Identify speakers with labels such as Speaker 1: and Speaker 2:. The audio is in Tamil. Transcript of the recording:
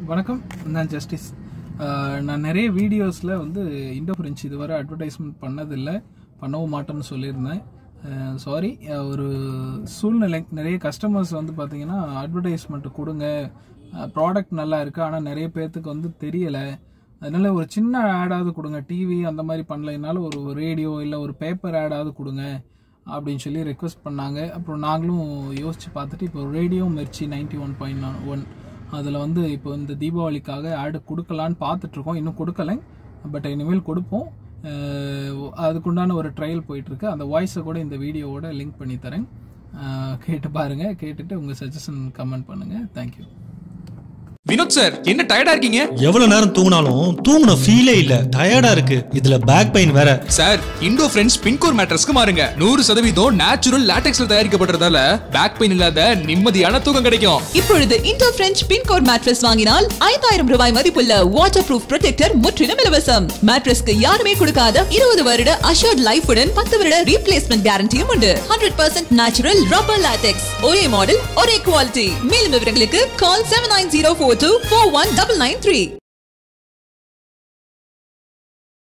Speaker 1: வணக்கம், நான் ஜஸ்டிஸ். நான் நிறைய வீடியோஸில் வந்து இண்டோ ஃப்ரெஞ்ச் இதுவரை அட்வர்டைஸ்மெண்ட் பண்ணதில்லை, பண்ணவும் மாட்டோம்னு சொல்லியிருந்தேன். சாரி, ஒரு சூழ்நிலை நிறைய கஸ்டமர்ஸ் வந்து பார்த்தீங்கன்னா அட்வர்டைஸ்மெண்ட் கொடுங்க, ப்ராடக்ட் நல்லா இருக்குது ஆனால் நிறைய பேர்த்துக்கு வந்து தெரியலை, அதனால ஒரு சின்ன ஆடாவது கொடுங்க, டிவி அந்த மாதிரி பண்ணலைனாலும் ஒரு ரேடியோ இல்லை ஒரு பேப்பர் ஆடாவது கொடுங்க அப்படின்னு சொல்லி ரெக்வஸ்ட் பண்ணாங்க. அப்புறம் நாங்களும் யோசித்து பார்த்துட்டு இப்போ ரேடியோ மிர்ச்சி 91.1 அதில் வந்து இப்போ இந்த தீபாவளிக்காக ஆடு கொடுக்கலான்னு பார்த்துட்ருக்கோம். இன்னும் கொடுக்கலை, பட் இனிமேல் கொடுப்போம். அதுக்குண்டான ஒரு ட்ரையல் போயிட்டுருக்கு. அந்த வாய்ஸை கூட இந்த வீடியோவோட லிங்க் பண்ணி தரேன், கேட்டு பாருங்கள். கேட்டுட்டு உங்கள் சஜஷன் கமெண்ட் பண்ணுங்கள். தேங்க்யூ.
Speaker 2: வினோத் சார், என்ன டயர்டா இருக்கீங்க?
Speaker 3: எவ்வளவு நேரம் தூங்கினாலும் தூங்குன ஃபீலே இல்ல, டயர்டா இருக்கு. இதுல பேக் பெயின் வேற.
Speaker 2: சார், இண்டோ ஃப்ரெண்ட்ஸ் பின்கோர் மேட்ரஸ்க்கு மாறுங்க. 100% நேச்சுரல் லாட்டெக்ஸ்ல தயாரிக்கப்பட்டதால பேக் பெயின் இல்லாத நிம்மதியான தூக்கம் கிடைக்கும்.
Speaker 4: இப்பொழுது இண்டோ ஃப்ரெண்ட்ஸ் பின்கோர் மேட்ரஸ் வாங்கினால் 5000 ரூபாய் மதிப்புள்ள வாட்டர் ப்ரூஃப் ப்ரொடெக்டர் முற்றிலும் இலவசம். மேட்ரஸ்க்கு யாருமே கொடுக்காத 20 வருட அஷூர்ட் லைஃப் உடன் 10 வருட ரீப்ளேஸ்மெண்ட் கேரண்டியும் உண்டு. 100% நேச்சுரல் ரப்பர் லாட்டெக்ஸ், ஒரே மாடல் ஒரே குவாலிட்டி. மேலும் விவரங்களுக்கு கால் 7904241993.